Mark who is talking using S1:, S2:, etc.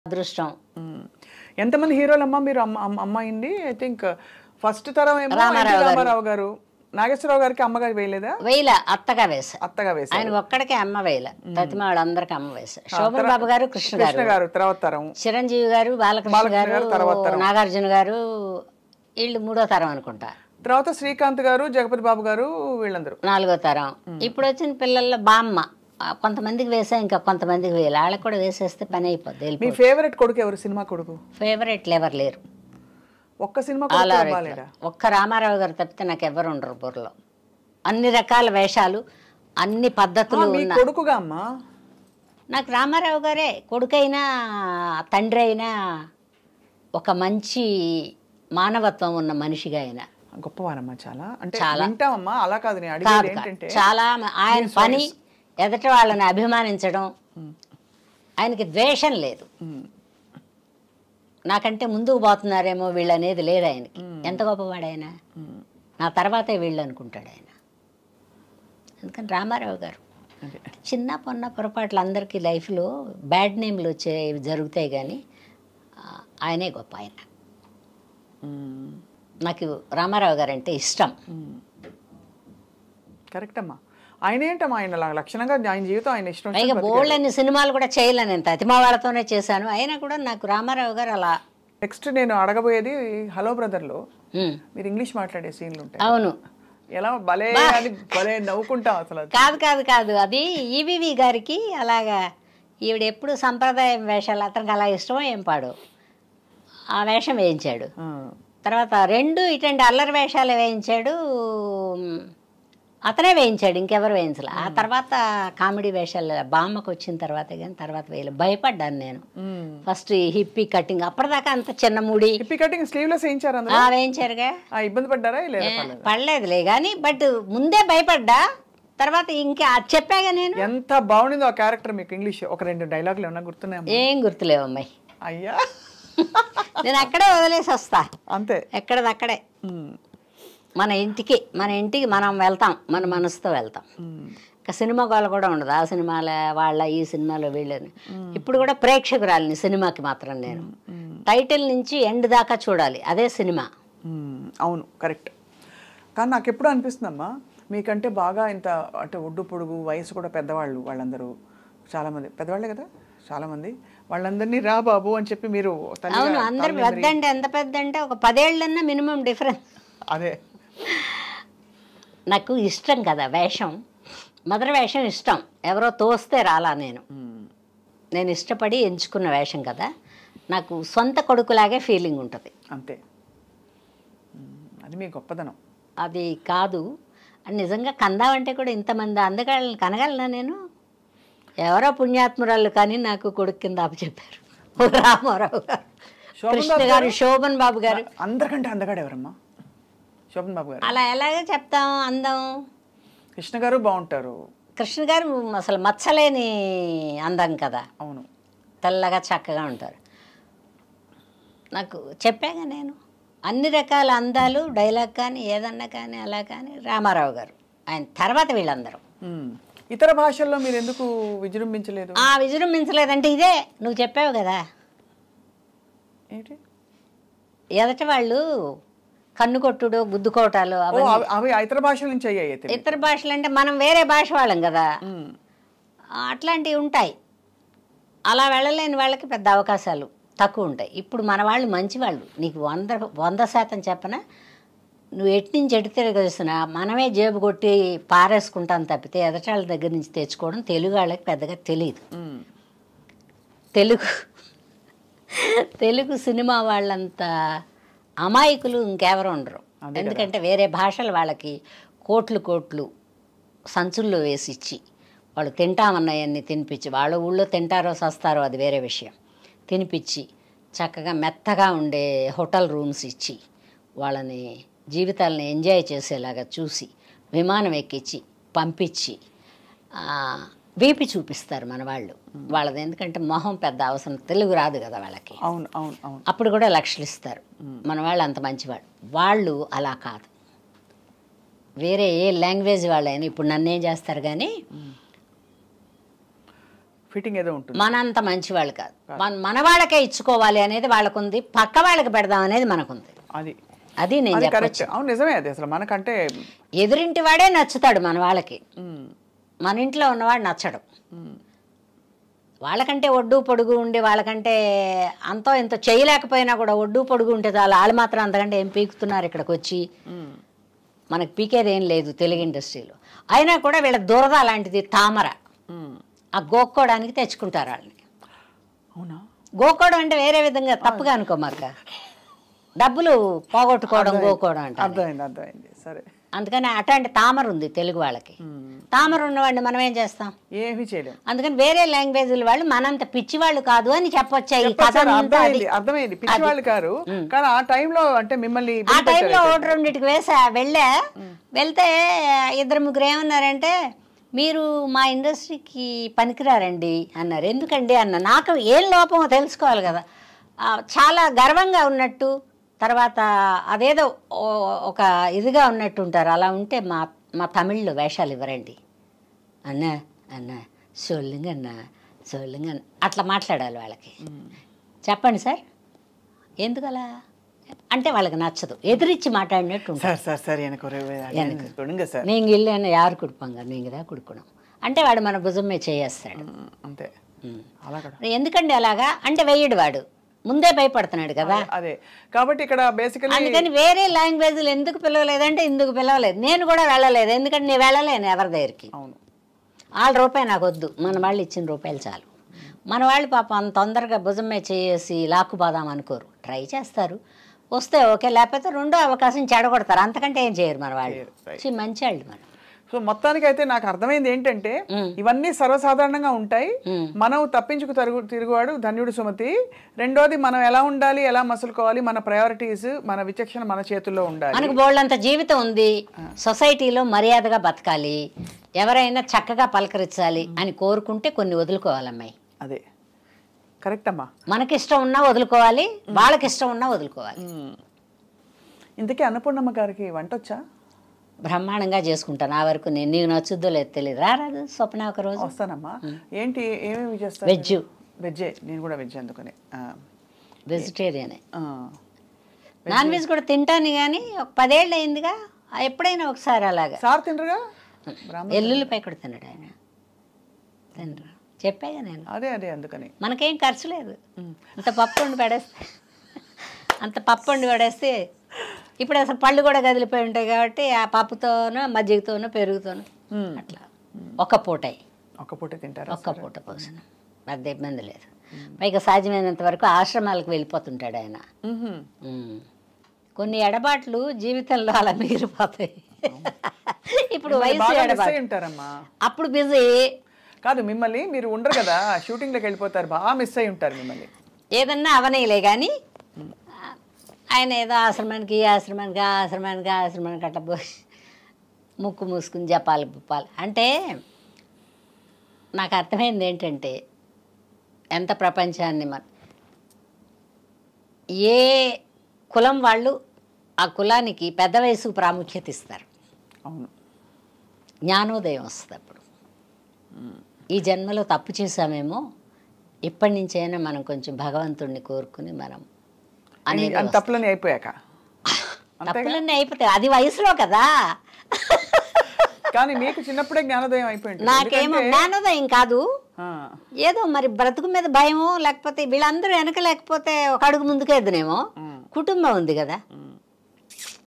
S1: అదృష్టం.
S2: ఎంతమంది హీరోలమ్మా మీరు అమ్మాయింది? ఐ థింక్ ఫస్ట్ తరం ఏమో రామారావు గారు, నాగేశ్వరరావు గారికి అమ్మగారు వేయలేదా?
S1: వేయలే, అత్తగా వేసా.
S2: అత్తగా వేసా.
S1: ఆయన ఒక్కడికే అమ్మ వేయలే, తతిమ వాళ్ళందరికీ అమ్మ వేసా. శోభన్ బాబు గారు, కృష్ణ గారు
S2: తర్వాత తరం,
S1: చిరంజీవి గారు, బాలకృష్ణ గారు, నాగార్జున గారు, వీళ్ళు 3వ తరం అనుకుంటా.
S2: తర్వాత శ్రీకాంత్ గారు, జగపతి బాబు గారు, వీళ్ళందరూ
S1: 4వ తరం. ఇప్పుడు వచ్చిన పిల్లల్లో బామ్మ కొంతమందికి వేసా, ఇంకా కొంతమందికి వేయాలి. వాళ్ళకి కూడా వేసేస్తే పని అయిపోద్ది.
S2: మీ ఫేవరెట్ కొడుకు ఎవరు? సినిమా కొడుకు
S1: ఫేవరెట్లు ఎవరు లేరు.
S2: ఒక్క సినిమా
S1: ఒక్క రామారావు గారు తప్పితే నాకు ఎవరు ఉండరు బుర్రలో. అన్ని రకాల వేషాలు, అన్ని పద్ధతులు ఉన్న
S2: కొడుకుగా అమ్మా.
S1: నాకు రామారావు గారే కొడుకైనా తండ్రి అయినా ఒక మంచి మానవత్వం ఉన్న మనిషిగా అయినా
S2: గొప్పవారమ్మా. చాలా అంటే వింటామమ్మా, అలా కాదు నేను అడిగేది ఏంటంటే
S1: చాలా ఆయన పని ఎదట వాళ్ళని అభిమానించడం, ఆయనకి ద్వేషం లేదు. నాకంటే ముందుకు పోతున్నారేమో వీళ్ళు అనేది లేదు ఆయనకి. ఎంత గొప్పవాడు ఆయన, నా తర్వాతే వీళ్ళు అనుకుంటాడు ఆయన. అందుకని రామారావు గారు చిన్న పొన్న పొరపాట్లు అందరికీ లైఫ్లో బ్యాడ్ నేమ్లు వచ్చేవి జరుగుతాయి, కానీ ఆయనే గొప్ప. ఆయన నాకు రామారావు గారు అంటే ఇష్టం.
S2: కరెక్ట్ అమ్మా. ఆయన ఏంటమ్మా, ఆయన లక్షణంగా ఆయన జీవితం ఆయన ఇష్టం.
S1: పైగా బోల్డ్ అన్ని సినిమాలు కూడా చేయలే, నేను తతిమా వాళ్ళతోనే చేశాను. అయినా కూడా నాకు రామారావు గారు అలా.
S2: నెక్స్ట్ నేను అడగబోయేది, హలో బ్రదర్లో మీరు ఇంగ్లీష్ మాట్లాడే సీన్లు ఉంటాయి.
S1: అవును,
S2: ఎలా భలే అని భలే నవ్వుకుంటాం అసలు.
S1: కాదు కాదు కాదు అది ఈవీవి గారికి అలాగా. ఈవిడ ఎప్పుడు సంప్రదాయం వేషాలు, అతనికి అలా ఇష్టమో ఏం పాడు ఆ వేషం వేయించాడు. తర్వాత 2 ఇటువంటి అల్లరి వేషాలు వేయించాడు, అతనే వేయించాడు, ఇంకెవరు వేయించలే. ఆ తర్వాత కామెడీ వేషాలు బామ్మకు వచ్చిన తర్వాత, కానీ తర్వాత వేయలేదు. భయపడ్డాను నేను ఫస్ట్. హిప్పీ కటింగ్ అప్పటిదాకా అంత చిన్న ముడి,
S2: హిప్పీ కటింగ్ స్లీవ్లెస్ వేయించారు,
S1: వేయించారుగా.
S2: ఇబ్బంది పడ్డారా?
S1: పడలేదులే, కానీ బట్ ముందే భయపడ్డా. తర్వాత ఇంకా చెప్పాగా నేను.
S2: ఎంత బాగుండిందో ఆ క్యారెక్టర్. మీకు ఇంగ్లీష్ ఒక 2 డైలాగులు ఏమన్నా గుర్తున్నాయి?
S1: ఏం గుర్తులేవు అమ్మాయి.
S2: అయ్యా,
S1: నేను అక్కడే వదిలేసి వస్తా అంతే, ఎక్కడదక్కడే. మన ఇంటికి మనం వెళ్తాం, మన మనసుతో వెళ్తాం. ఇంకా సినిమా గోల కూడా ఉండదు. ఆ సినిమాల వాళ్ళ, ఈ సినిమాలో వీళ్ళని. ఇప్పుడు కూడా ప్రేక్షకురాలిని సినిమాకి మాత్రం. నేను టైటిల్ నుంచి ఎండ్ దాకా చూడాలి, అదే సినిమా.
S2: అవును, కరెక్ట్. కానీ నాకు ఎప్పుడు అనిపిస్తుందమ్మా, మీకంటే బాగా ఇంత అంటే ఒడ్డు పొడుగు, వయసు కూడా పెద్దవాళ్ళు, వాళ్ళందరూ చాలామంది పెద్దవాళ్ళే కదా చాలామంది. వాళ్ళందరినీ రా బాబు అని చెప్పి మీరు.
S1: అవును, అందరు పెద్ద అంటే ఎంత పెద్ద అంటే ఒక 10 ఏళ్ళన్నా మినిమం డిఫరెన్స్.
S2: అదే
S1: నాకు ఇష్టం కదా వేషం, మదర్ వేషం ఇష్టం. ఎవరో తోస్తే రాలా, నేను ఇష్టపడి ఎంచుకున్న వేషం కదా. నాకు సొంత కొడుకులాగే ఫీలింగ్ ఉంటుంది
S2: అంతే. అది మీ గొప్పదనం.
S1: అది కాదు నిజంగా కందామంటే కూడా ఇంతమంది అందగాళ్ళని కనగలనా నేను? ఎవరో పుణ్యాత్మురాళ్ళు కానీ నాకు కొడుకు కింద అప్పచెప్పారు. రామారావు గారు, కృష్ణ గారు, శోభన్ బాబు గారు.
S2: అందరికంటే అందగాడు ఎవరమ్మా? శోభన్ బాబు గారు.
S1: అలా ఎలాగే చెప్తాం అందం.
S2: కృష్ణ గారు బాగుంటారు.
S1: కృష్ణ గారు అసలు మచ్చలేని అందం కదా.
S2: అవును,
S1: తెల్లగా చక్కగా ఉంటారు. నాకు చెప్పాగా నేను అన్ని రకాల అందాలు, డైలాగ్ కానీ ఏదన్నా కానీ అలా కానీ రామారావు గారు. ఆయన తర్వాత వీళ్ళందరూ.
S2: ఇతర భాషల్లో మీరు ఎందుకు విజృంభించలేదు?
S1: విజృంభించలేదంటే ఇదే నువ్వు చెప్పావు కదా,
S2: ఏంటి
S1: ఎదట వాళ్ళు కన్ను కొట్టుడు, గుద్దుకోవటాలు,
S2: అవి ఇతర భాషల నుంచి అయ్యాయి.
S1: ఇతర భాషలు అంటే మనం వేరే భాష వాళ్ళం కదా, అట్లాంటివి ఉంటాయి. అలా వెళ్ళలేని వాళ్ళకి పెద్ద అవకాశాలు తక్కువ ఉంటాయి. ఇప్పుడు మన వాళ్ళు మంచి వాళ్ళు. నీకు 100% చెప్పనా, నువ్వు ఎటు నుంచి ఎటు తిరగేసినా మనమే జేబు కొట్టి పారేసుకుంటాను తప్పితే ఎదటాళ్ళ దగ్గర నుంచి తెచ్చుకోవడం తెలుగు వాళ్ళకి పెద్దగా తెలియదు. తెలుగు సినిమా వాళ్ళంత అమాయకులు ఇంకెవరు ఉండరు. ఎందుకంటే వేరే భాషలు వాళ్ళకి కోట్లు సంచుల్లో వేసిచ్చి, వాళ్ళు తింటామన్నాయన్నీ తినిపించి, వాళ్ళ ఊళ్ళో తింటారో సస్తారో అది వేరే విషయం, తినిపించి చక్కగా మెత్తగా ఉండే హోటల్ రూమ్స్ ఇచ్చి, వాళ్ళని జీవితాలని ఎంజాయ్ చేసేలాగా చూసి, విమానం ఎక్కించి పంపించి వీపి చూపిస్తారు మన వాళ్ళు. వాళ్ళది ఎందుకంటే మొహం పెద్ద అవసరం, తెలుగు రాదు కదా వాళ్ళకి.
S2: అవును అవును అవును.
S1: అప్పుడు కూడా లక్షలు ఇస్తారు. మన వాళ్ళు అంత మంచివాళ్ళు. వాళ్ళు అలా కాదు, వేరే ఏ లాంగ్వేజ్ వాళ్ళైనా ఇప్పుడు నన్నేం చేస్తారు కానీ
S2: ఫిట్టింగ్ ఏదో ఉంటుంది.
S1: మనంత మంచి వాళ్ళు కాదు, మన వాళ్ళకే ఇచ్చుకోవాలి అనేది వాళ్ళకుంది, పక్క వాళ్ళకి పెడదాం అనేది మనకుంది. అది నేను
S2: కరెక్ట్. అవును, నిజమే. అది అసలు మనకంటే
S1: ఎదురింటి వాడే నచ్చుతాడు మన వాళ్ళకి, మన ఇంట్లో ఉన్నవాడు నచ్చడు. వాళ్ళకంటే ఒడ్డు పొడుగు ఉండి వాళ్ళకంటే అంతో ఇంత చేయలేకపోయినా కూడా ఒడ్డు పొడుగు ఉంటే చాలు, వాళ్ళు మాత్రం అంతకంటే ఏం పీకుతున్నారు ఇక్కడికి వచ్చి, మనకు పీకేది ఏం లేదు తెలుగు ఇండస్ట్రీలో. అయినా కూడా వీళ్ళ దురద అలాంటిది, తామర. ఆ గోక్కోవడానికి తెచ్చుకుంటారు వాళ్ళని.
S2: అవునా?
S1: గోక్కోవడం అంటే వేరే విధంగా తప్పుగా అనుకోమాక, డబ్బులు పోగొట్టుకోవడం గోక్కోవడం అంటే.
S2: అర్థమైంది. సరే.
S1: అందుకని అట్లాంటి తామర ఉంది తెలుగు వాళ్ళకి. తామర ఉన్నవాడిని మనం ఏం చేస్తాం?
S2: ఏమీ చేయలేం.
S1: అందుకని వేరే లాంగ్వేజ్ల వాళ్ళు మనంత పిచ్చి వాళ్ళు కాదు అని చెప్పొచ్చాయి.
S2: అర్థమైంది, పిచ్చి వాళ్ళు కారు. కానీ ఆ టైంలో అంటే మిమ్మల్ని
S1: ఆ టైంలో ఒకటి రెండింటికి వెళ్తే 2-3 ఏమన్నారంటే, మీరు మా ఇండస్ట్రీకి పనికిరారండి అన్నారు. ఎందుకండి అన్న, నాకు ఏం లోపమో తెలుసుకోవాలి కదా. చాలా గర్వంగా ఉన్నట్టు, తర్వాత అదేదో ఒక ఇదిగా ఉన్నట్టు ఉంటారు. అలా ఉంటే మా తమిళ్లో వేషాలు ఇవ్వరండి అన్న సోళ్ళుంగ అట్లా మాట్లాడాలి వాళ్ళకి. చెప్పండి సార్ ఎందుకలా అంటే వాళ్ళకి నచ్చదు, ఎదిరించి మాట్లాడినట్టు నేను ఇల్లు యారు కుడుపాంగ నీకుదా కుడుకున్నాం అంటే వాడు మన భుజమే చేయేస్తాడు
S2: అంతే.
S1: ఎందుకండి అలాగా అంటే వెయ్యడు, వాడు ముందే భయపడుతున్నాడు కదా.
S2: అదే కాబట్టి ఇక్కడ బేసికల్లీ
S1: అందుకని వేరే లాంగ్వేజ్లు ఎందుకు పిలవలేదంటే ఇందుకు పిలవలేదు. నేను కూడా వెళ్ళలేదు, ఎందుకంటే నేను వెళ్ళలేను ఎవరి దగ్గరికి. వాళ్ళ రూపాయి నాకు వద్దు, మన వాళ్ళు ఇచ్చిన రూపాయలు చాలు. మన వాళ్ళు పాపం అంత తొందరగా భుజమే చేసి లాక్కుపోదాం అనుకోరు, ట్రై చేస్తారు, వస్తే ఓకే, లేకపోతే రెండో అవకాశం చెడగొడతారు. అంతకంటే ఏం చేయరు మన వాళ్ళు, మంచి వాళ్ళు మనం.
S2: సో మొత్తానికి అయితే నాకు అర్థమైంది ఏంటంటే ఇవన్నీ సర్వసాధారణంగా ఉంటాయి. మనం తప్పించుకు తిరుగువాడు ధన్యుడు సుమతి. రెండోది మనం ఎలా ఉండాలి, ఎలా మసులుకోవాలి, మన ప్రయారిటీస్, మన విచక్షణ మన చేతుల్లో ఉండాలి.
S1: మనకు బోల్డంత జీవితం ఉంది, సొసైటీలో మర్యాదగా బతకాలి, ఎవరైనా చక్కగా పలకరించాలి అని కోరుకుంటే కొన్ని వదులుకోవాలమ్మాయి.
S2: అదే కరెక్ట్ అమ్మా.
S1: మనకిష్టం ఉన్నా వదులుకోవాలి, వాళ్ళకి ఇష్టం ఉన్నా వదులుకోవాలి.
S2: ఇంతకీ అన్నపూర్ణమ్మ గారికి వంట వచ్చా?
S1: బ్రహ్మాండంగా చేసుకుంటాను. ఆ వరకు నేను నీకు నచ్చుద్దో లేదు తెలియదు. రారాదు స్వప్న ఒక రోజు.
S2: వస్తానమ్మా. ఏంటి ఏమేమి చేస్తాను? వెజ్జే, నేను కూడా వెజ్. అందుకనే
S1: వెజిటేరియనే. నాన్ వెజ్ కూడా తింటాను కానీ ఒక 10 ఏళ్ళు అయిందిగా, ఎప్పుడైనా ఒకసారి అలాగా.
S2: సార్ తినరుగా?
S1: ఎల్లుల్లిపై కూడా తినడు ఆయన, తినరు చెప్పాగా నేను.
S2: అదే అందుకని
S1: మనకేం ఖర్చు లేదు. అంత పప్పు వండి పడేస్తే ఇప్పుడు అసలు పళ్ళు కూడా కదిలిపోయి ఉంటాయి కాబట్టి ఆ పప్పుతోనో మజ్జిగతోనో పెరుగుతోనో అట్లా ఒక్క పూట తింటారు. ఒక్క పూట భోజనం, పెద్ద ఇబ్బంది లేదు. పైగా సాధ్యమైనంత వరకు ఆశ్రమాలకు వెళ్ళిపోతుంటాడు ఆయన. కొన్ని ఎడబాట్లు జీవితంలో అలా మిగిలిపోతాయి. ఇప్పుడు వయసు ఎడబాటు, అప్పుడు బిజీ
S2: కాదు. మిమ్మల్ని మీరు ఉండరు కదా, షూటింగ్లోకి వెళ్ళిపోతారు, బాగా మిస్ అయి ఉంటారు మిమ్మల్ని.
S1: ఏదన్నా అవనేలే కానీ ఆయన ఏదో ఆశ్రమానికి అట్లా పోయి ముక్కు మూసుకుని జపాలి పుప్పాలి అంటే. నాకు అర్థమైంది ఏంటంటే, ఎంత ప్రపంచాన్ని ఏ కులం వాళ్ళు ఆ కులానికి పెద్ద వయసు ప్రాముఖ్యత ఇస్తారు.
S2: అవును,
S1: జ్ఞానోదయం వస్తుంది అప్పుడు. ఈ జన్మలో తప్పు చేసామేమో, ఇప్పటి నుంచైనా మనం కొంచెం భగవంతుడిని కోరుకుని మనం
S2: తప్పులన్నీ అయిపోయాక
S1: తప్పులన్నీ అయిపోతాయి, అది వయసులో కదా.
S2: కానీ మీకు చిన్నప్పుడే జ్ఞానోదయం అయిపోయింది.
S1: నాకేమో జ్ఞానోదయం కాదు, ఏదో మరి బ్రతుకు మీద భయమో, లేకపోతే వీళ్ళందరూ వెనక లేకపోతే ఒక అడుగు ముందుకేద్దునేమో. కుటుంబం ఉంది కదా,